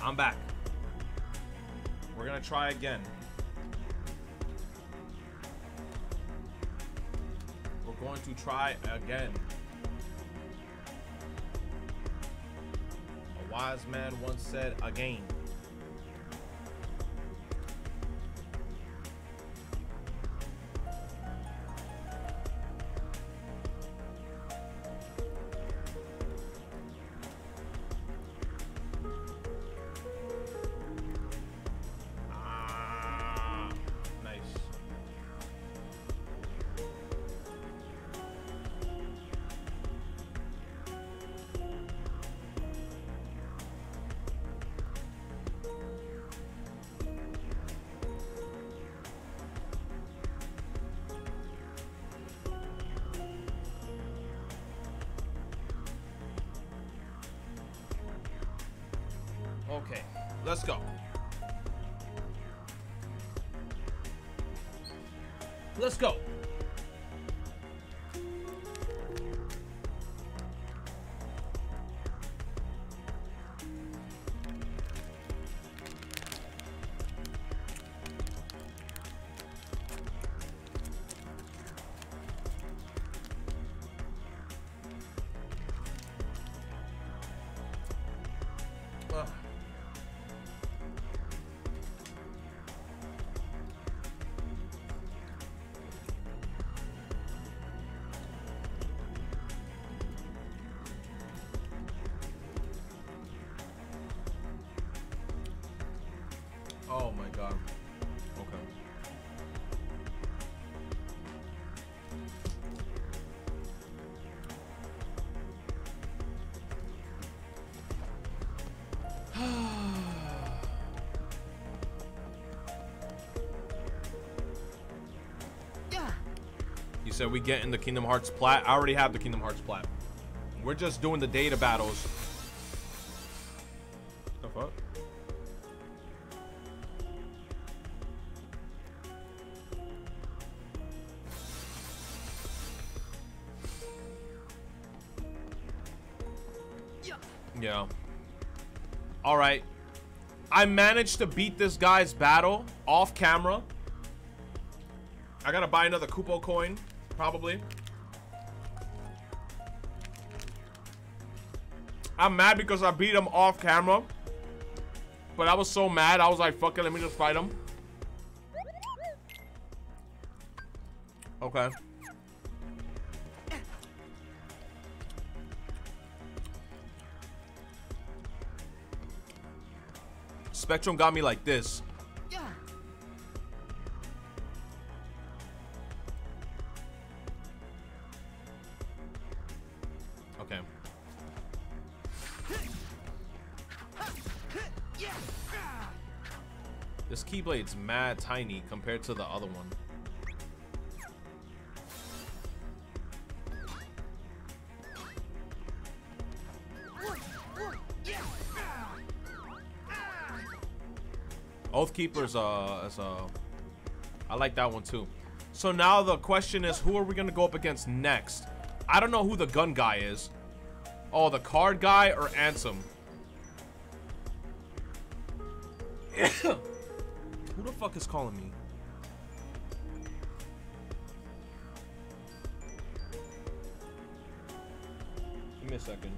I'm back. We're gonna try again. We're going to try again. A wise man once said, again. Okay, let's go. Let's go. Oh my god. Okay. You said we get in the Kingdom Hearts plat. I already have the Kingdom Hearts plat. We're just doing the data battles. The fuck? Yeah. All right. I managed to beat this guy's battle off camera. I gotta buy another Kupo coin, probably. I'm mad because I beat him off camera. But I was so mad, I was like, fuck it, let me just fight him. Okay. Spectrum got me like this. Okay. This Keyblade's mad tiny compared to the other one. Oathkeeper's I like that one too. So now the question is, who are we gonna go up against next? I don't know who the gun guy is. Oh, the card guy or Ansem? Who the fuck is calling me? Give me a second.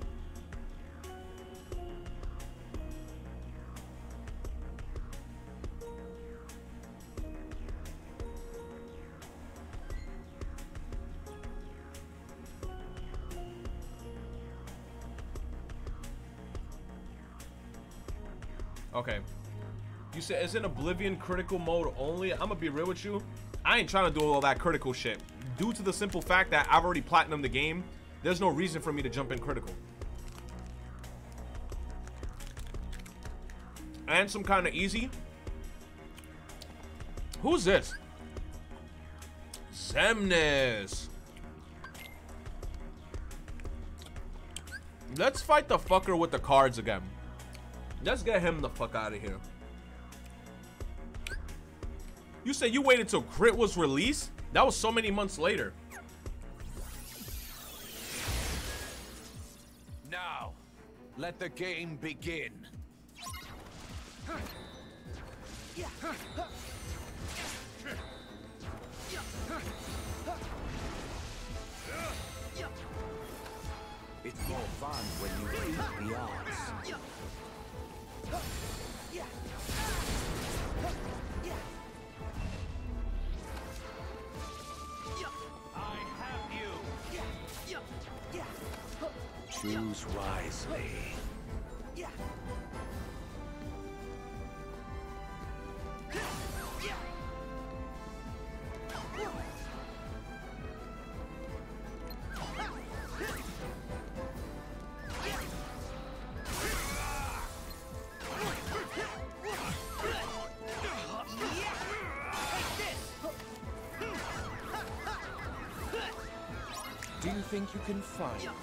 Okay. You said it's in Oblivion critical mode only. I'm gonna be real with you. I ain't trying to do all that critical shit. Due to the simple fact that I've already platinumed the game, there's no reason for me to jump in critical. And some kind of easy. Who's this? Xemnas. Let's fight the fucker with the cards again. Let's get him the fuck out of here. You said you waited till Crit was released? That was so many months later. Now, let the game begin. It's more fun when you beat the odds. I have you. Choose wisely. Do you think you can find me?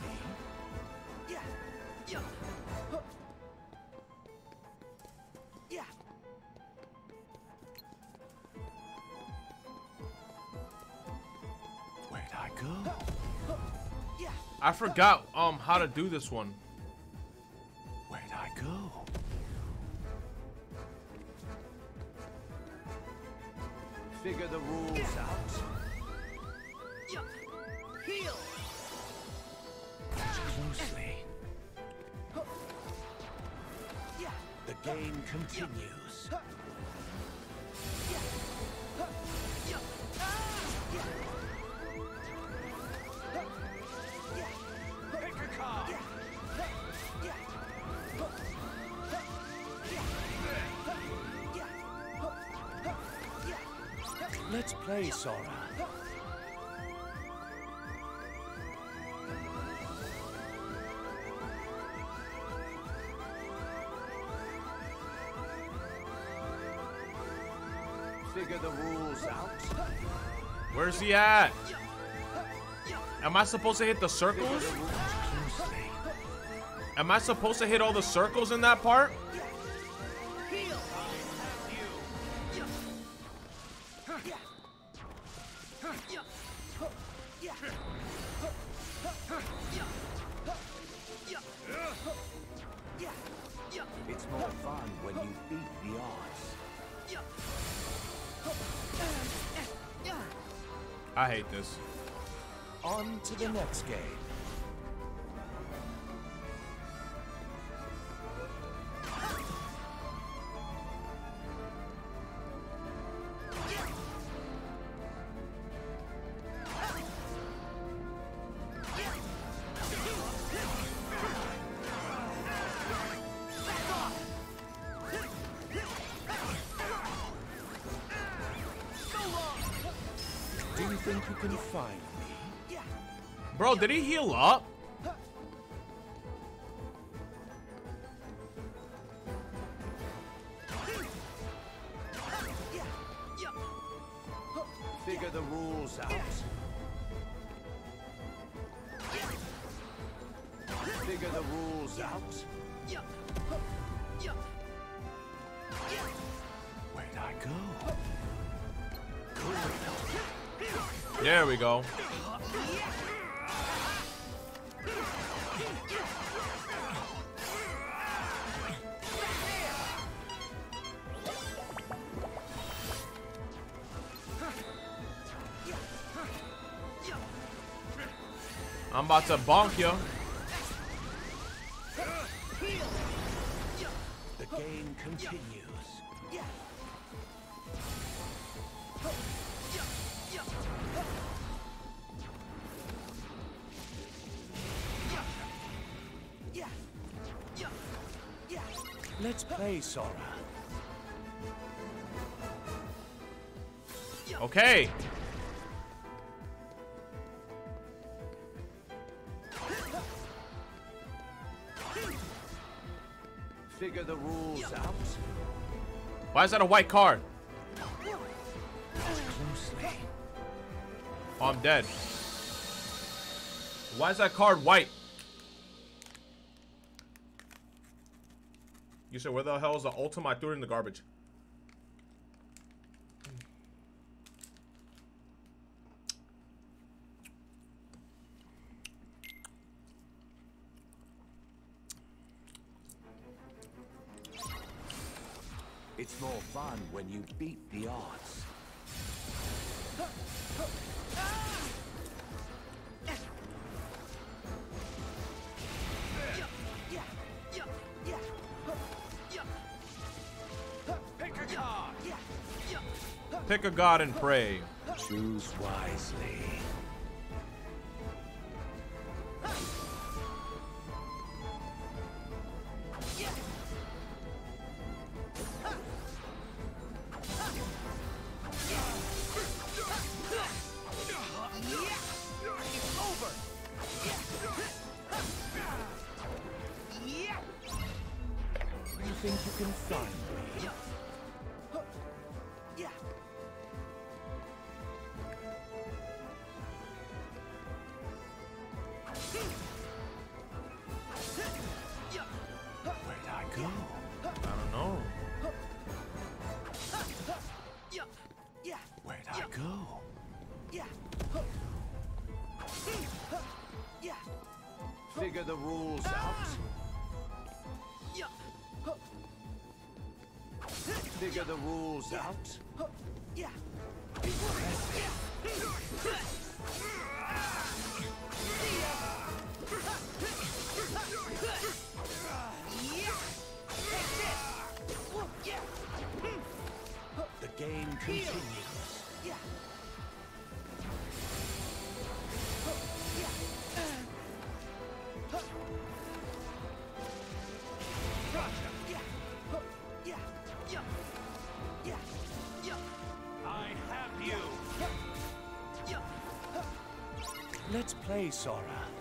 Where'd I go? I forgot how to do this one. Where'd I go? Figure the rules out. Heal. Closely. The game continues. Pick a card. Let's play, Sora. Figure the rules out. Where's he at? Am I supposed to hit the circles? Am I supposed to hit all the circles in that part? It's more fun when you beat the odds. I hate this. On to the next game. Do you think you can find me? Bro, did he heal up? Figure the rules out. Figure the rules out. Where'd I go? There we go. I'm about to bonk you. The game continues. Let's play, Sora. Okay. Figure the rules out. Why is that a white card? Closely. Oh, I'm dead. Why is that card white? You said, where the hell is the ultimate? I threw it in the garbage. It's more fun when you beat the odds. Pick a card. Pick a god and pray. Choose wisely. You think you can find me? Where'd I go? I don't know. Where'd I go? Figure the rules out. Figure the rules out. The game continues. I have you. Let's play, Sora.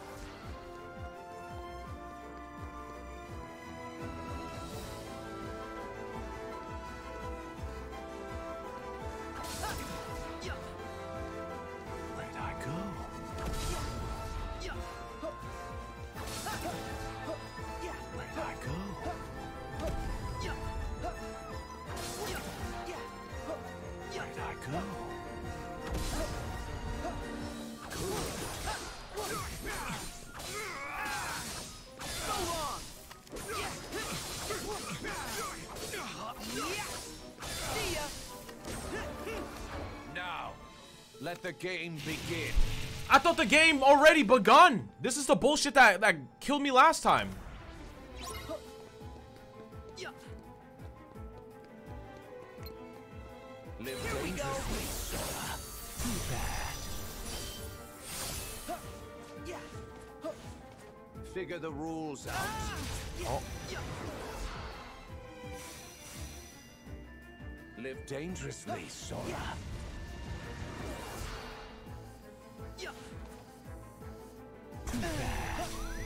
Where'd I go? Where'd I go? Where'd I go? Now, let the game begin. I thought the game already begun. This is the bullshit that killed me last time. Live dangerously, Sora. Too bad. Figure the rules out. Oh, Live dangerously, Sora. Too bad.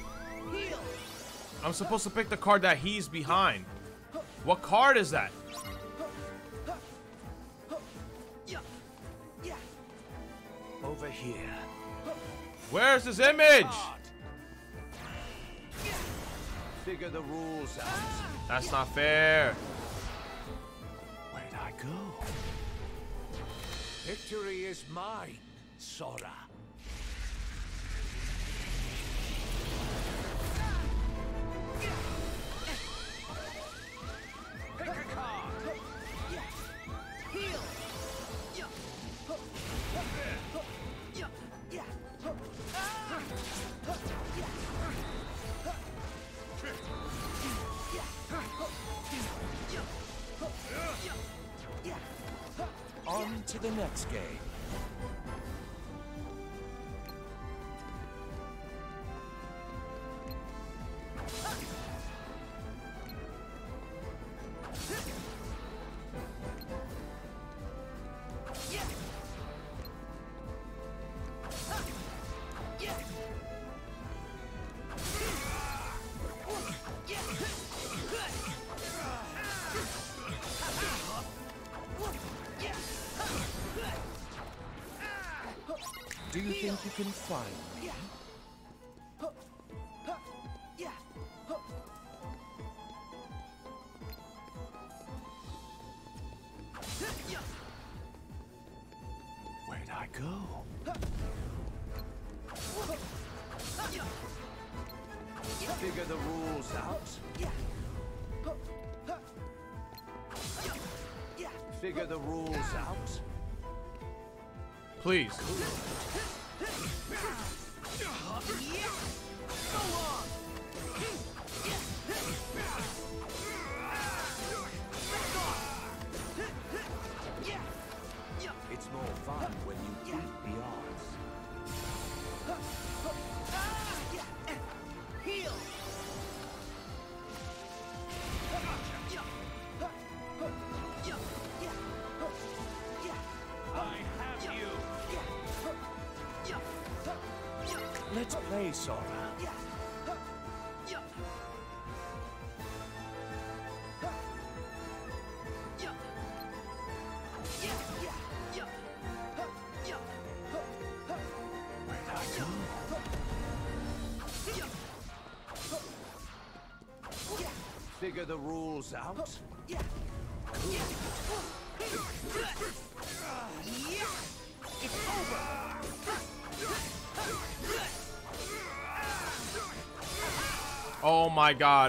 I'm supposed to pick the card that he's behind. What card is that? Over here. Where's his image? Figure the rules out. That's not fair. Where'd I go? Victory is mine, Sora. Pick a card. On to the next game. Do you think you can find me? Where'd I go? Figure the rules out. Figure the rules out. Please. It's more fun when you beat the odds. Heal. I have you. Let's play, Sora. Figure the rules out. Oh my God.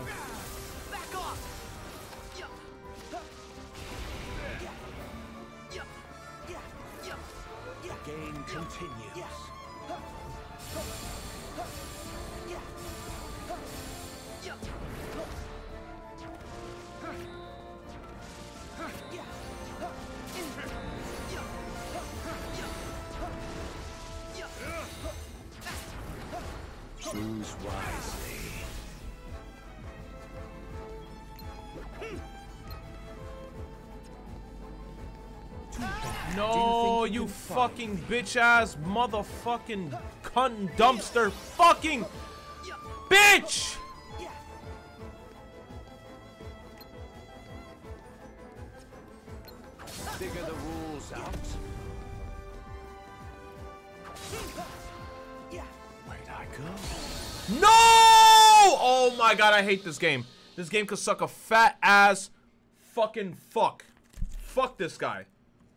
The game continues. Choose wisely. No, you fucking bitch ass motherfucking cunt dumpster fucking bitch! Figure the rules out. Where'd I go? No! Oh my God, I hate this game. This game could suck a fat ass fucking fuck. Fuck this guy.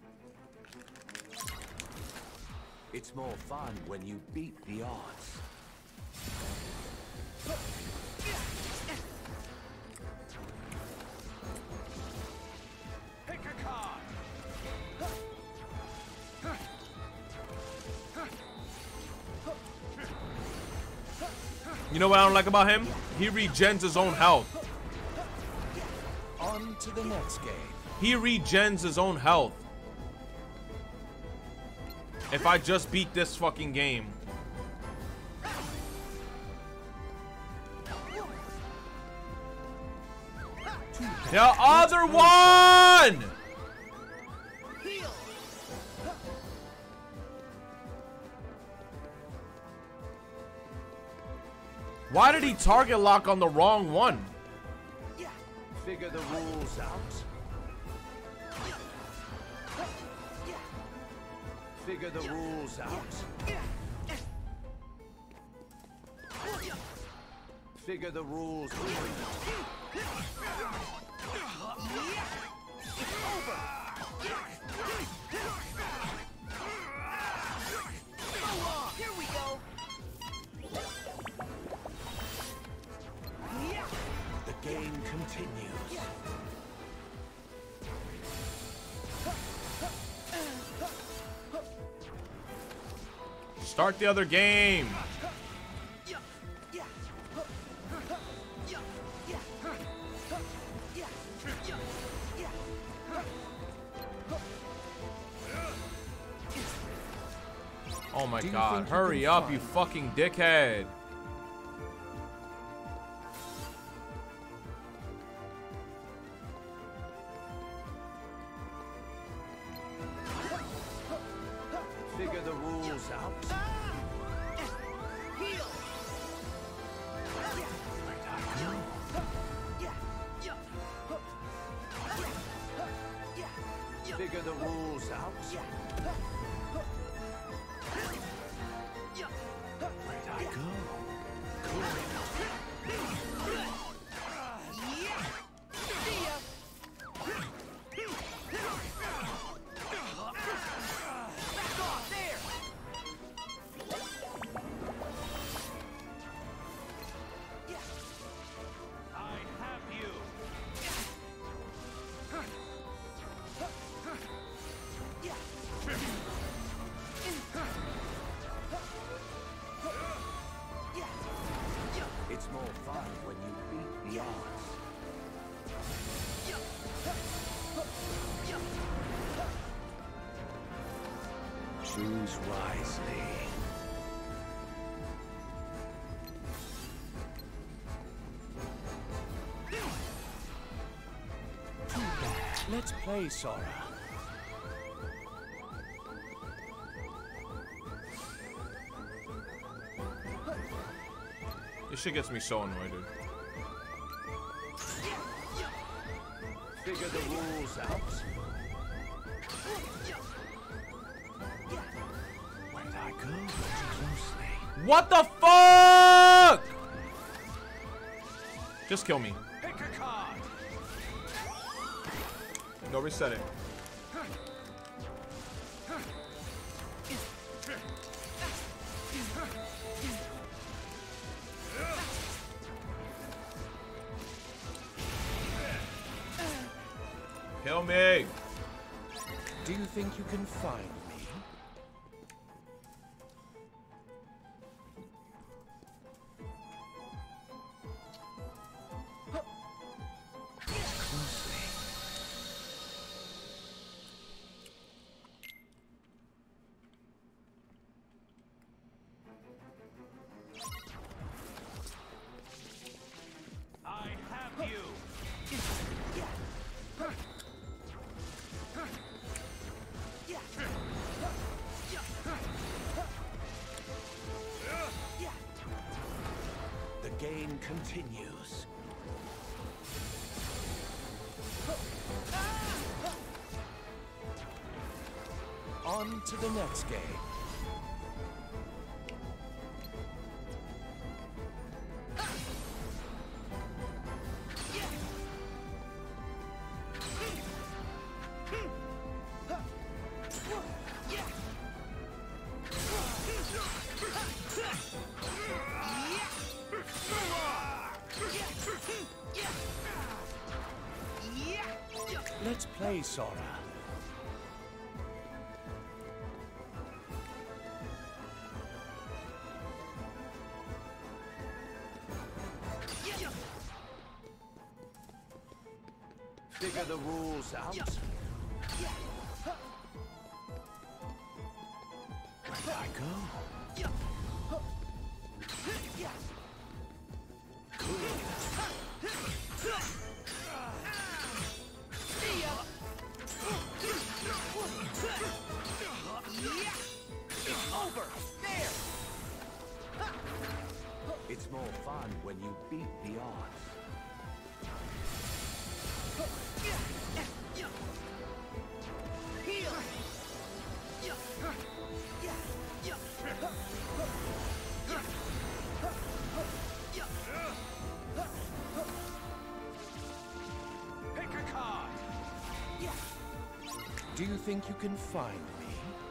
It's more fun when you beat the odds. Pick a card. You know what I don't like about him? He regens his own health. On to the next game. He regens his own health. If I just beat this fucking game. The other one! Why did he target lock on the wrong one? Figure the rules out. Figure the rules out. Figure the rules Here we go. The game continues. Start the other game. Oh my God, hurry up, you fucking dickhead. Figure the rules out. Figure the rules out. Where'd I go? I have you. Choose wisely. Let's play, Sora. This shit gets me so annoyed, dude. Figure the rules out. Where'd I go? Closely. What the fuck? Just kill me. Pick a card. No, reset it. Kill me. Do you think you can find me? Closely. I have you. The game continues. On to the next game. Let's play, Sora. Figure the rules out. Where'd I go? It's more fun when you beat the odds. Pick a card. Do you think you can find me?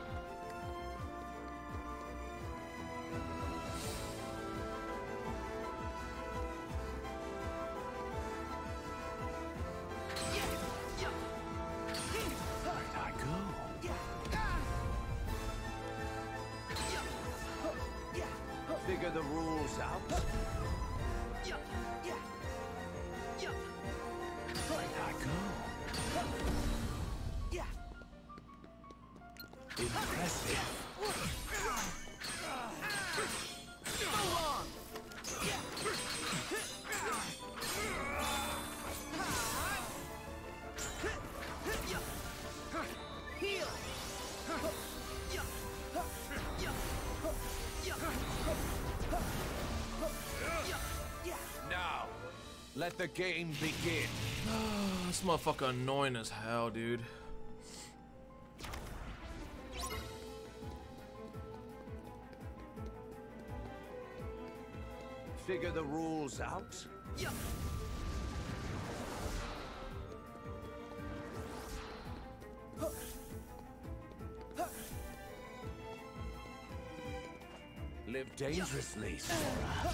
Where'd I go? Figure the rules out. Where'd I go? Impressive. Now, let the game begin. This motherfucker annoying as hell, dude. Figure the rules out. Live dangerously, Sora.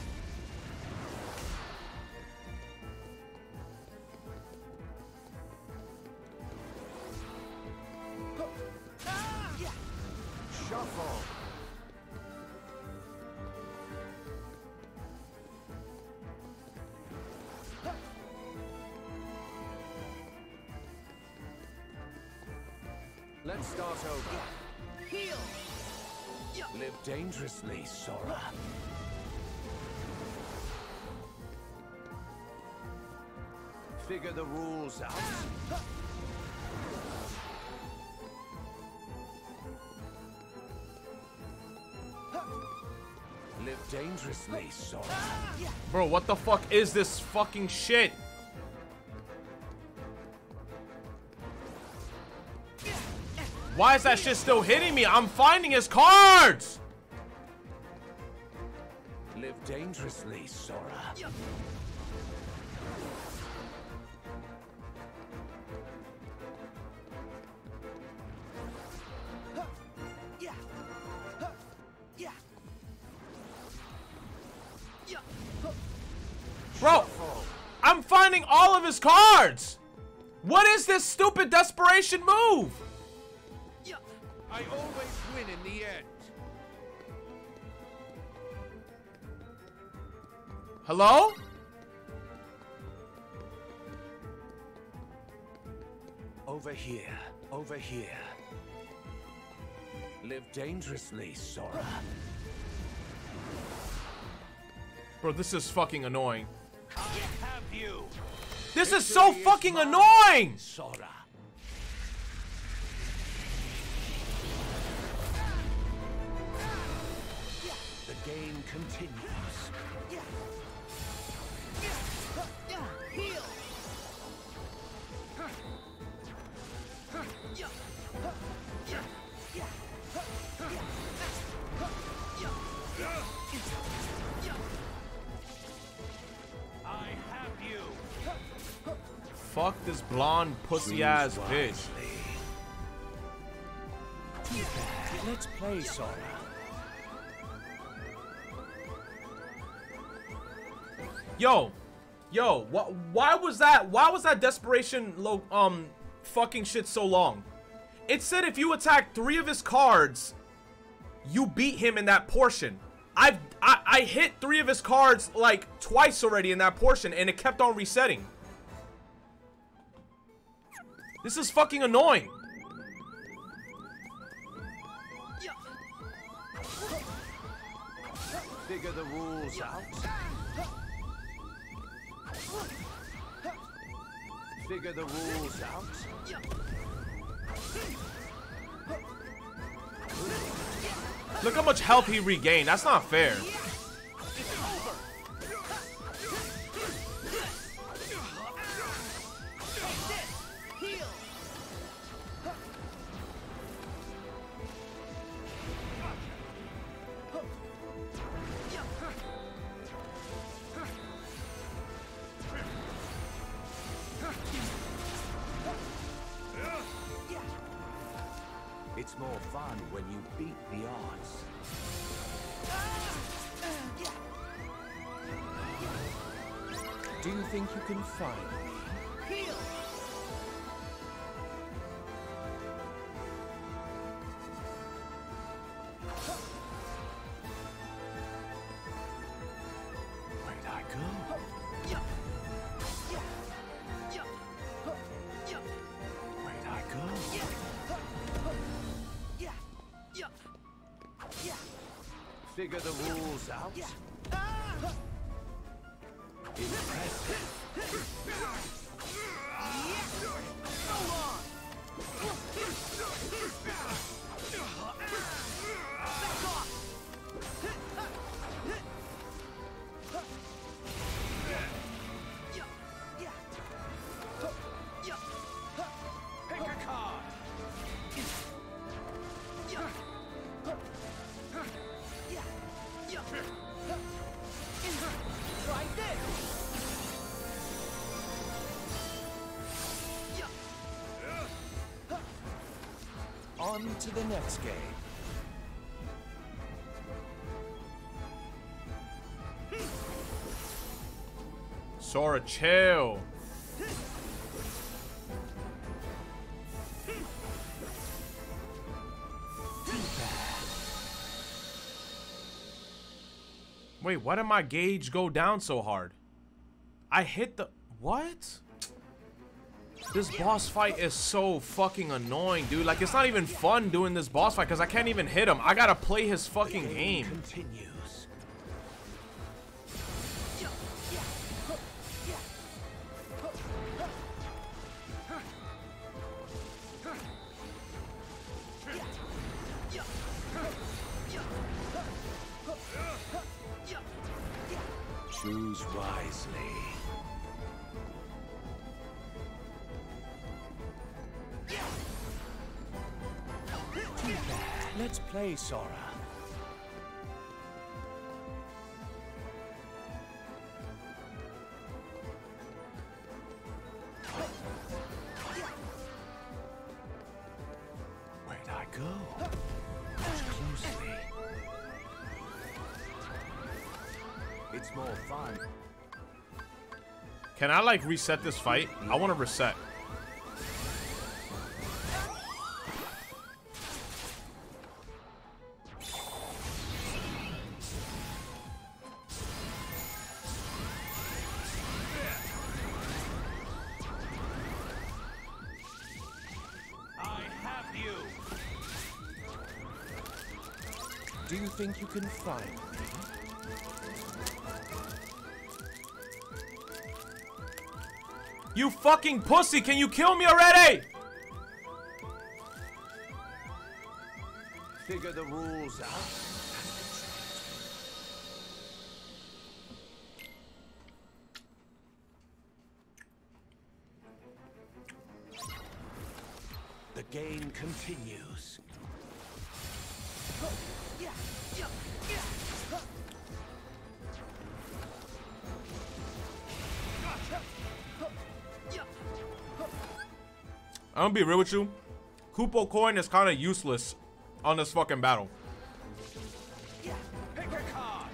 Shuffle. Let's start over. Heal. Live dangerously, Sora. Figure the rules out. Live dangerously, Sora. Bro, what the fuck is this fucking shit? Why is that shit still hitting me? I'm finding his cards! Live dangerously, Sora. Bro, I'm finding all of his cards! What is this stupid desperation move? I always win in the end. Hello? Over here, over here. Live dangerously, Sora. Bro, this is fucking annoying. I have you. This is so fucking annoying! Sora. The game continues. I have you. Fuck this blonde pussy ass bitch. Let's play, Sora. Yo, why was that desperation fucking shit so long? It said if you attack 3 of his cards, you beat him in that portion. I hit 3 of his cards like twice already in that portion, and it kept on resetting. This is fucking annoying. Figure the rules out. Figure the rules out. Look how much health he regained. That's not fair. It's more fun when you beat the odds. Do you think you can find me? Where'd I go? Where'd I go? Figure the rules out. Impressive. Pick a card. On to the next game. Sora, chill. Wait, why did my gauge go down so hard? I hit the... What? This boss fight is so fucking annoying, dude. Like, it's not even fun doing this boss fight because I can't even hit him. I gotta play his fucking game. Continues. Choose wisely. Too bad. Let's play, Sora. Where'd I go? Watch closely. It's more fun. Can I, like, reset this fight? I want to reset. Do you think you can find me? You fucking pussy! Can you kill me already? Figure the rules out. The game continues. I'm gonna be real with you. Koopo Coin is kind of useless on this fucking battle. Pick a card.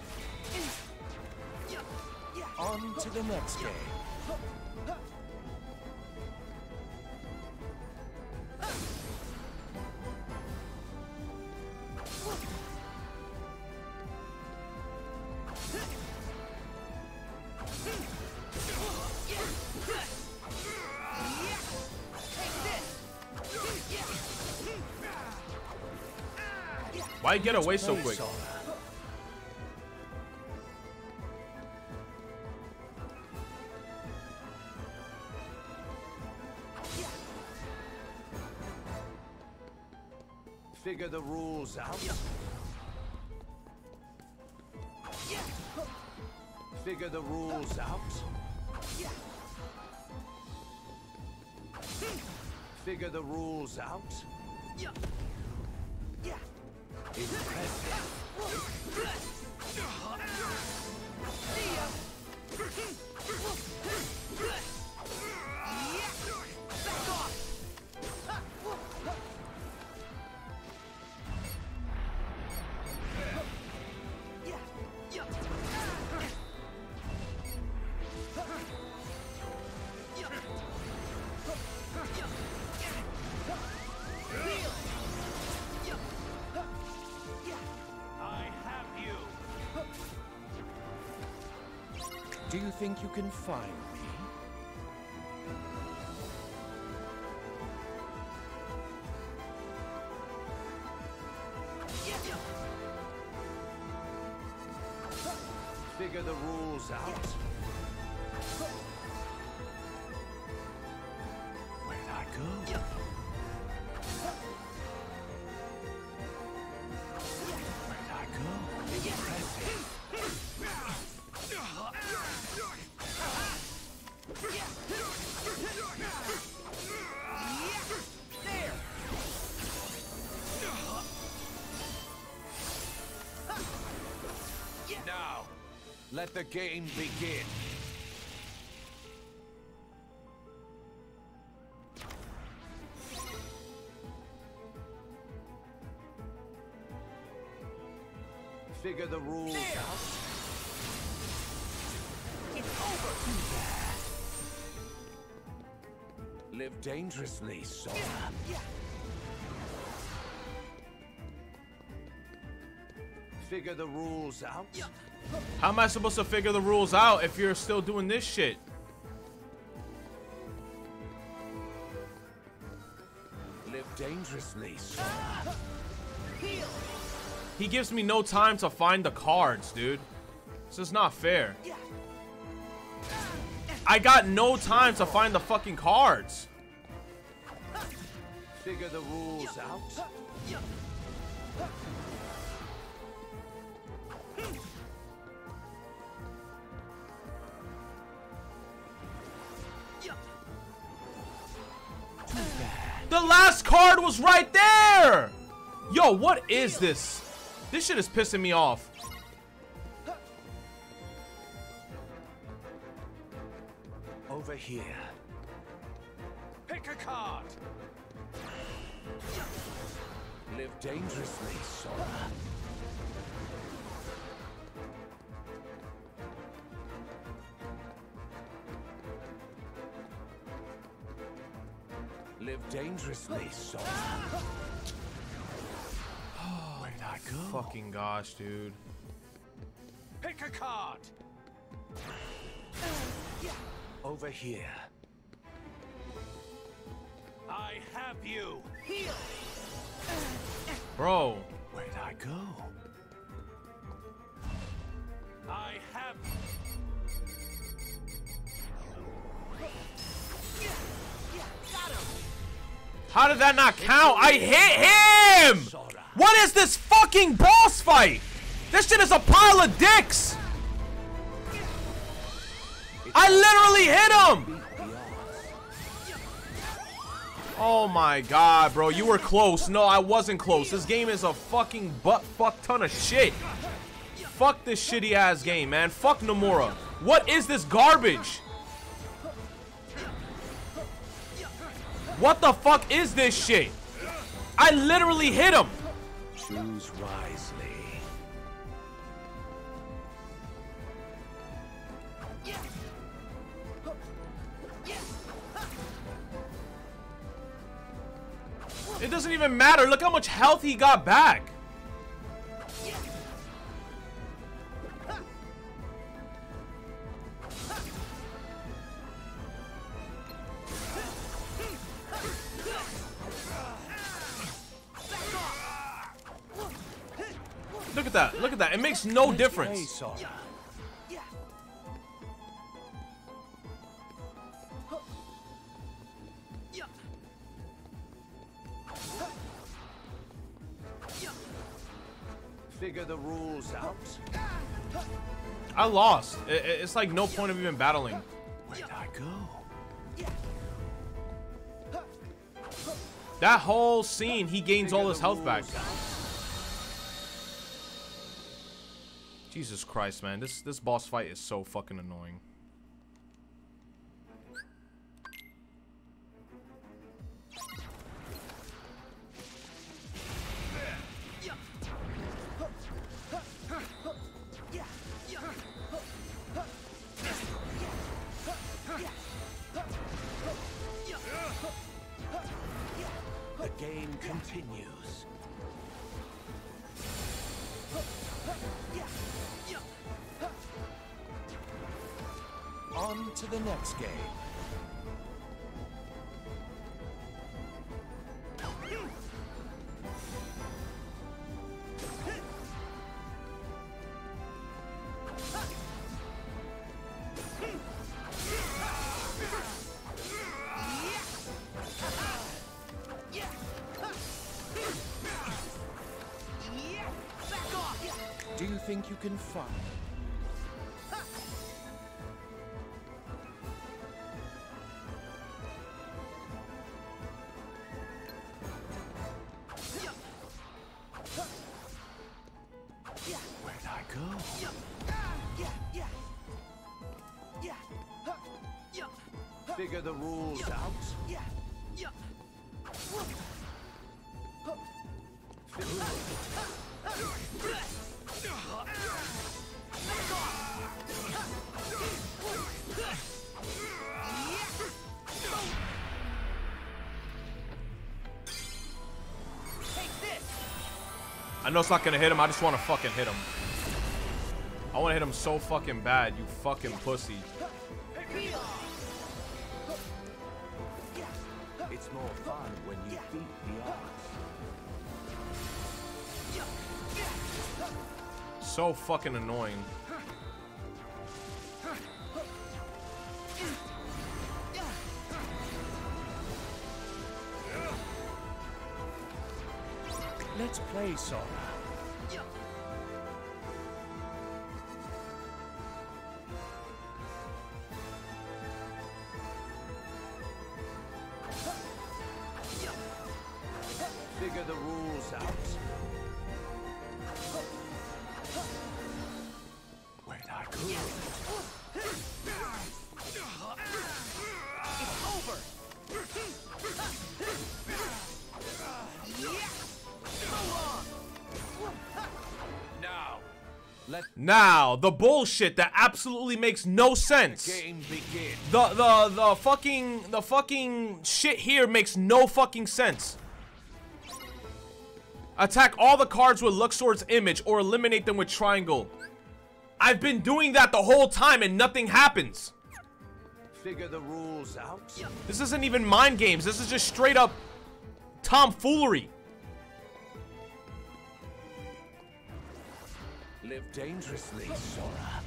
On to the next game. Why get away so quick? Figure the rules out. Figure the rules out. Figure the rules out. Impressive. Do you think you can find me? Figure the rules out. Where'd I go? Where'd I go? Impressive. Now, let the game begin. Figure the rules out. It's over. Live dangerously, Sora. Figure the rules out. How am I supposed to figure the rules out if you're still doing this shit? Live dangerously, Sora. He gives me no time to find the cards, dude. This is not fair. I got no time to find the fucking cards. Figure the rules out. The last card was right there! Yo, what is this? This shit is pissing me off. Over here. Pick a card. Live dangerously, Sora. Live dangerously, Sora. Where did I go? Fucking gosh, dude. Pick a card. Over here. I have you. Bro. Where did I go? I have. How did that not count? I hit him! What is this fucking boss fight? This shit is a pile of dicks! I literally hit him! Oh my god, bro. You were close. No, I wasn't close. This game is a fucking butt-fuck ton of shit. Fuck this shitty ass game, man. Fuck Nomura. What is this garbage? What the fuck is this shit? I literally hit him. Choose wisely. It doesn't even matter. Look how much health he got back. Look at that. Look at that. It makes no difference. Hey, Sora. Figure the rules out. I lost. It's like no point of even battling. Where did I go? That whole scene, he gains all his health back. Jesus Christ, man. This boss fight is so fucking annoying. The game continues. On to the next game. Do you think you can fight? Where'd I go? Figure the rules out. I know it's not gonna hit him. I just want to fucking hit him. I want to hit him so fucking bad, you fucking pussy. It's more fun when you beat the odds. So fucking annoying. Let's play, Sora. Figure the rules out. Where'd I go? It's over. Now, the bullshit that absolutely makes no sense. Game begin. The fucking shit here makes no fucking sense. Attack all the cards with Luxor's image or eliminate them with triangle. I've been doing that the whole time and nothing happens. Figure the rules out. This isn't even mind games. This is just straight up tomfoolery. Live dangerously, Sora.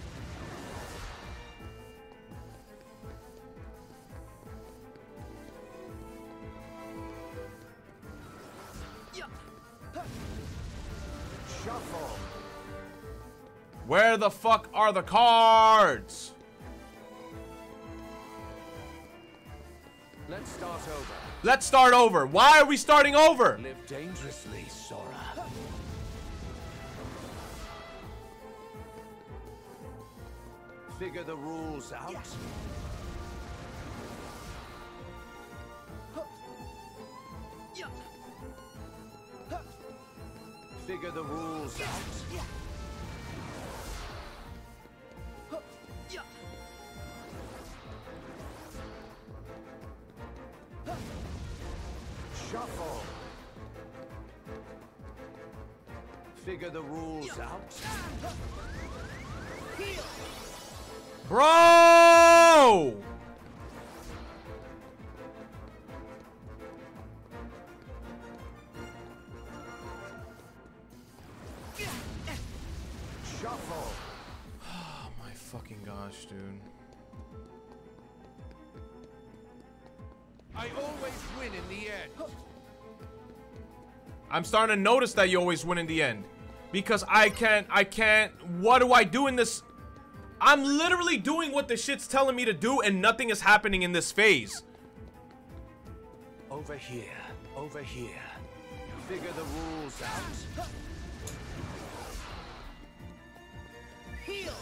Shuffle. Where the fuck are the cards? Let's start over. Let's start over. Why are we starting over? Live dangerously, Sora. Figure the rules out. Figure the rules out. Shuffle. Figure the rules out. Bro! Shuffle. Oh my fucking gosh, dude. I always win in the end. I'm starting to notice that you always win in the end. Because I can't, what do I do in this? I'm literally doing what the shit's telling me to do and nothing is happening in this phase. Over here. Over here. Figure the rules out. Heal.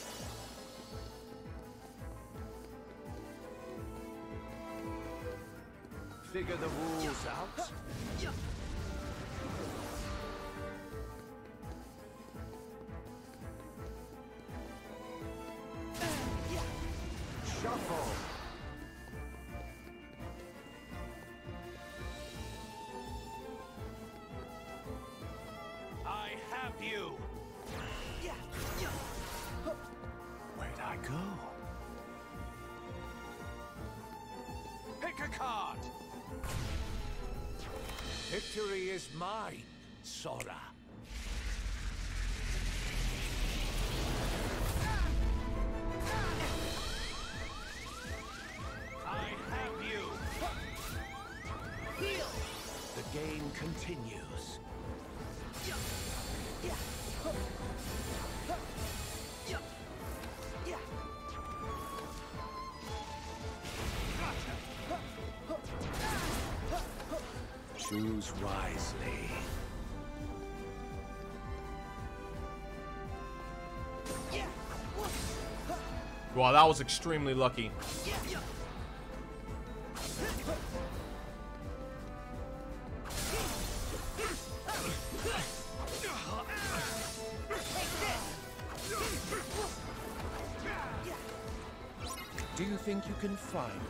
Figure the rules out. Shuffle. I have you. Where'd I go? Pick a card. Victory is mine, Sora. I have you. Heal. The game continues. Choose wisely. Wow, that was extremely lucky. Do you think you can find me?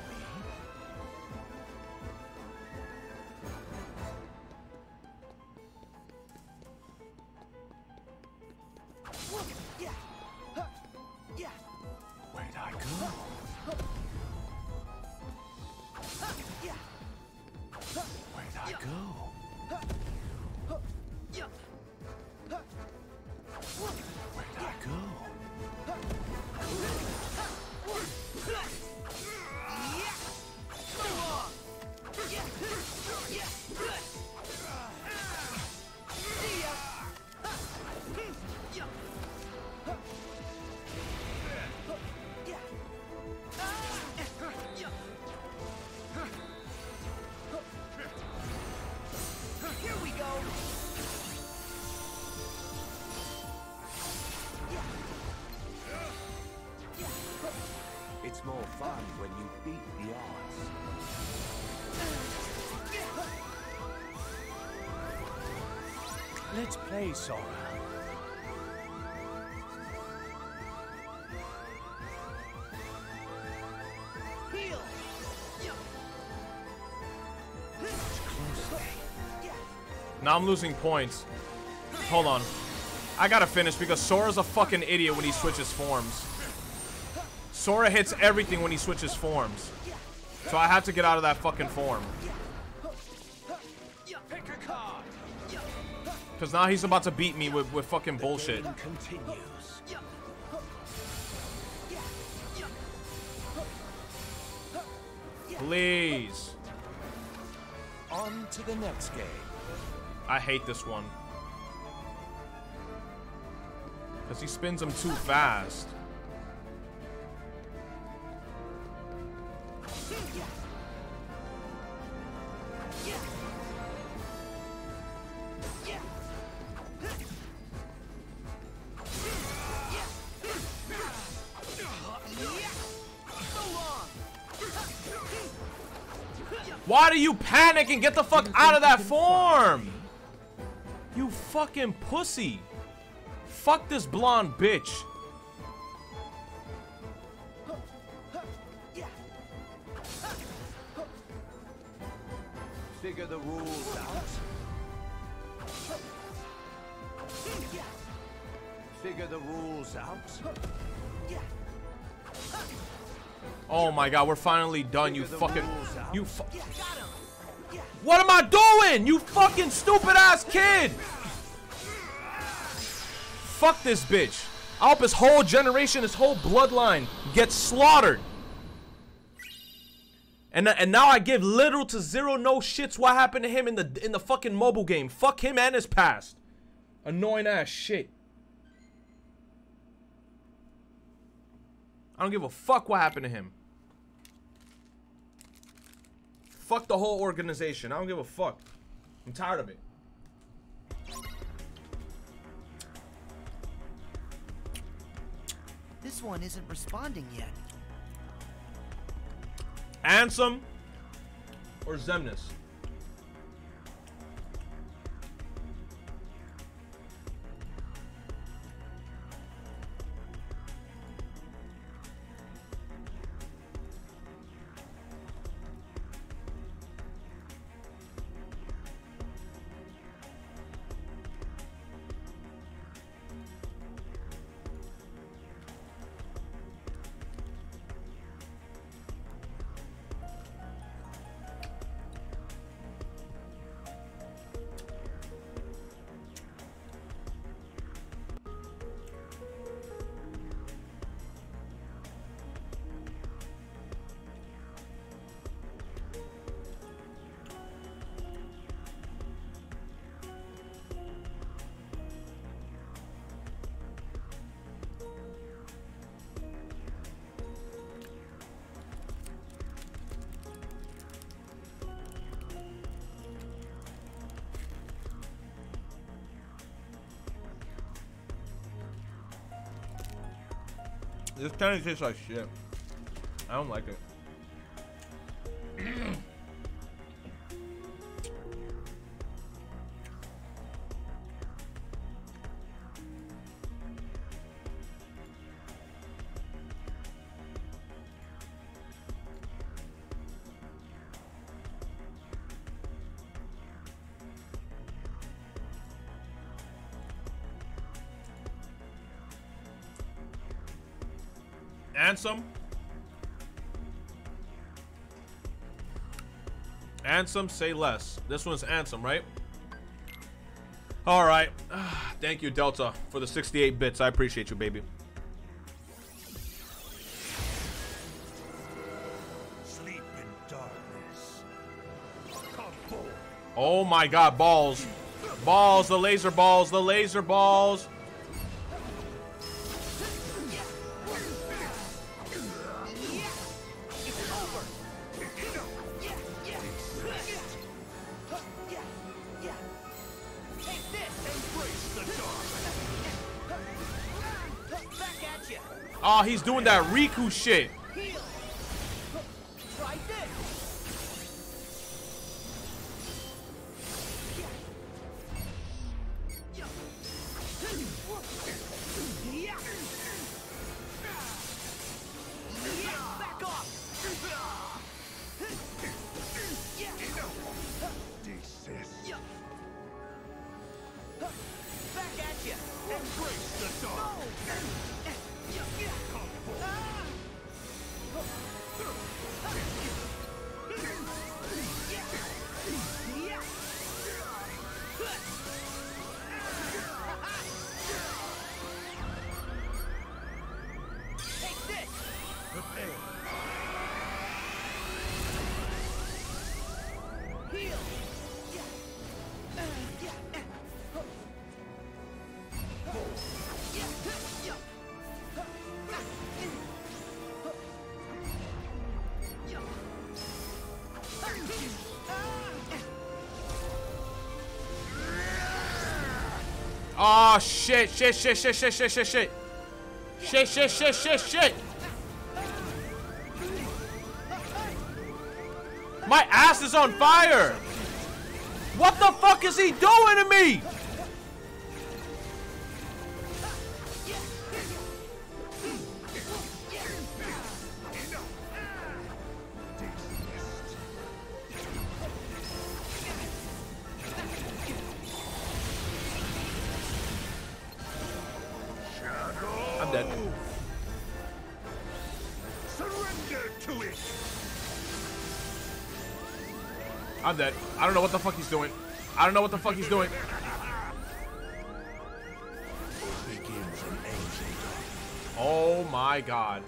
Where'd I go? I go? Where'd I go? Here we go. It's more fun when you beat the odds. Let's play, Sora. Heal. Now I'm losing points. Hold on. I gotta finish because Sora's a fucking idiot when he switches forms. Sora hits everything when he switches forms. So I have to get out of that fucking form. Pick a card. Because now he's about to beat me with fucking bullshit. Game continues. Please. On to the next game. I hate this one. Because he spins them too fast. Why do you panic and get the fuck out of that form? You fucking pussy. Fuck this blonde bitch. Figure the rules out. Figure the rules out. Oh my god, we're finally done, you fucking... What am I doing? You fucking stupid ass kid! Fuck this bitch. I hope his whole generation, his whole bloodline gets slaughtered. And now I give literal to zero no shits what happened to him in the fucking mobile game. Fuck him and his past. Annoying ass shit. I don't give a fuck what happened to him. Fuck the whole organization. I don't give a fuck. I'm tired of it. This one isn't responding yet. Ansem or Xemnas? This kind of tastes like shit. I don't like it. Ansem Ansem, say less. This one's Ansem, right? All right. Thank you, Delta, for the 68 bits. I appreciate you, baby. Sleep in darkness. Oh my God, balls. Balls, the laser balls, the laser balls. Oh, he's doing that Riku shit. Try this. Back off. Desist. Back at you. Embrace the dark. Take this. Prepare. Heal. Oh shit, shit, shit, shit, shit, shit, shit, shit. Shit, shit, shit, shit, shit. My ass is on fire. What the fuck is he doing to me? I'm dead. Surrender to it. I'm dead. I don't know what the fuck he's doing. I don't know what the fuck he's doing. Begins an ends. Oh my God.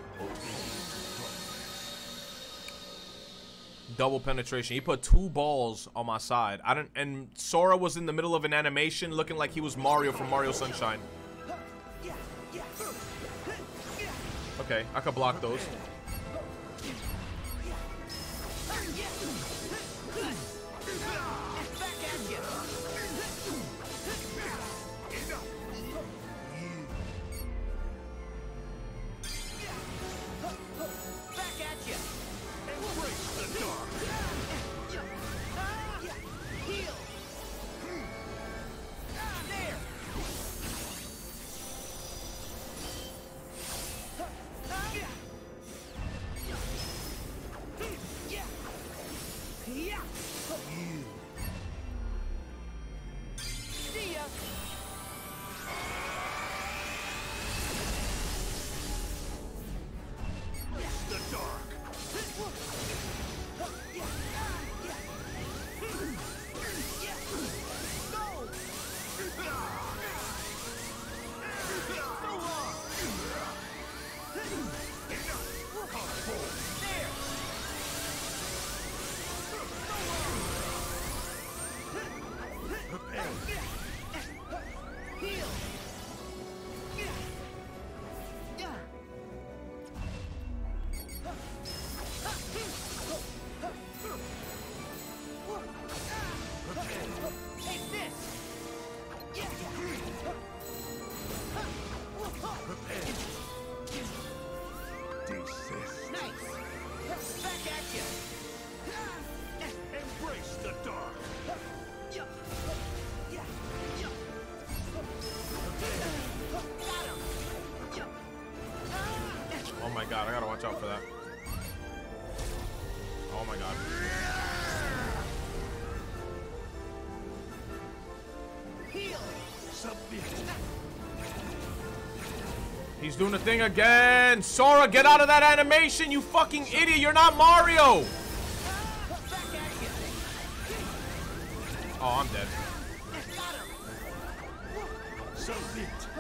Double penetration. He put 2 balls on my side. I don't. And Sora was in the middle of an animation, looking like he was Mario from Mario Sunshine. Okay, I could block those. Oh my God, I gotta watch out for that. Oh my God. He's doing the thing again. Sora, get out of that animation, you fucking idiot. You're not Mario. Oh, I'm dead. So lit.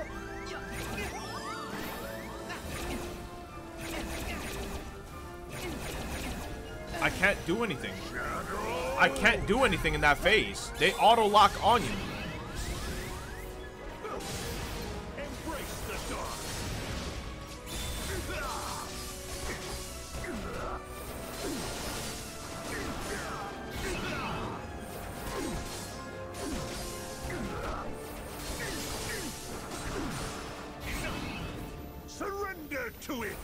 I can't do anything. I can't do anything in that phase. They auto lock on you. Embrace the dark. Surrender to it.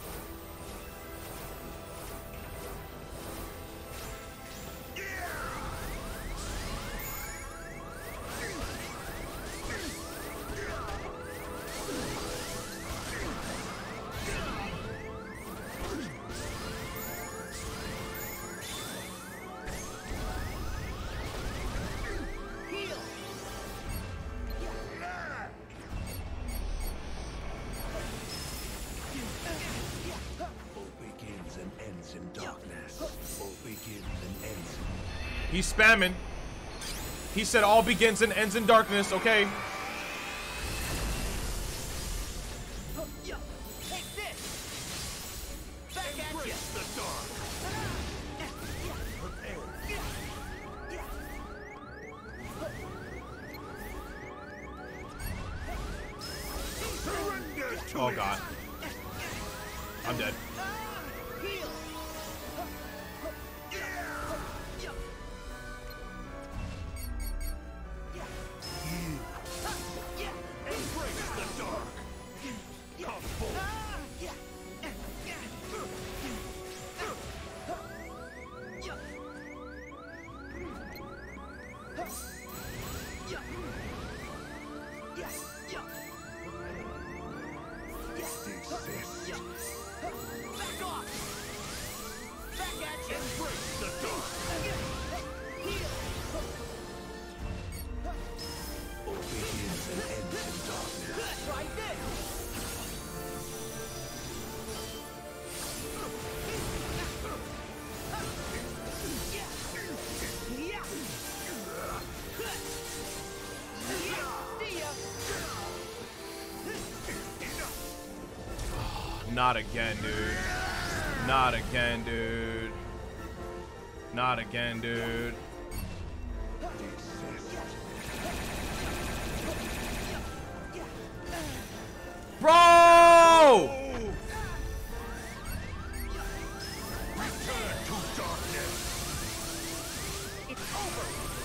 He's spamming. He said all begins and ends in darkness, okay? Take this. Back at you. Embrace the dark. Surrender to Oh it. god. I'm dead. Heal. Embrace the dark. Come forth. Back off. Back at you. Embrace the dark. Heal. All begins and ends in darkness. Good. Try this. Yeah. See ya. Not again, dude. Not again, dude. Not again, dude. Bro! Return to darkness. It's over.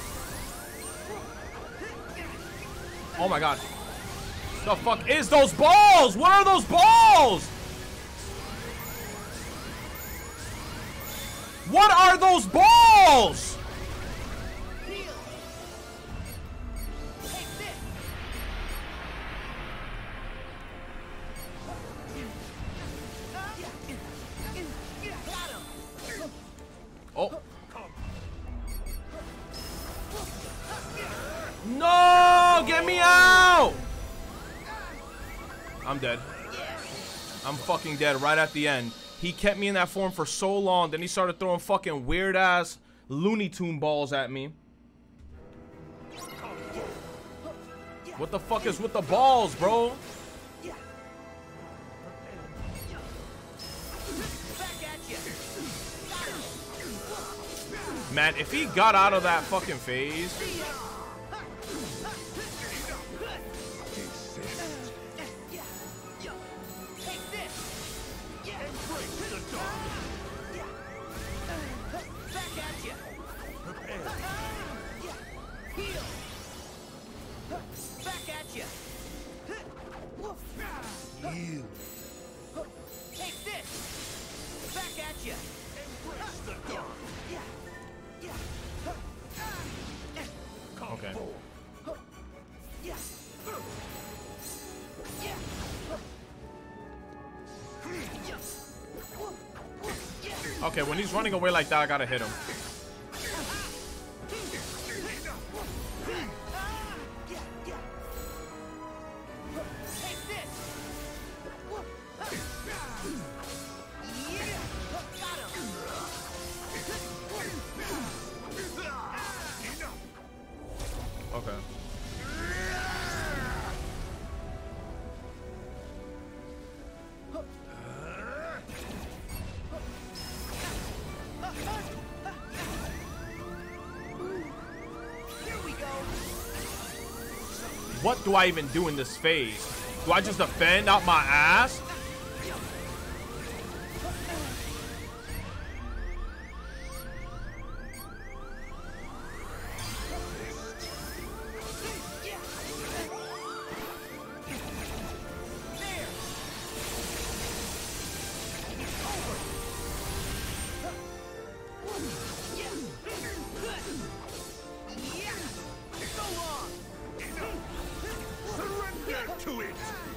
Oh my god. The fuck is those balls? What are those balls? What are those balls? Heal. Take this. Got him. Oh. No! Get me out! I'm dead. I'm fucking dead right at the end. He kept me in that form for so long, then he started throwing fucking weird ass Looney Tune balls at me. What the fuck is with the balls, bro? Back at you. Man, if he got out of that fucking phase. Take this. Embrace the dark. Back at you. Heal. Back at you. Yield. Take this. Back at you. Embrace the dark. Come Okay. forth. Okay, when he's running away like that, I gotta hit him. Take this. Got him. Okay. Here we go. What do I even do in this phase? Do I just defend out my ass? Surrender to it!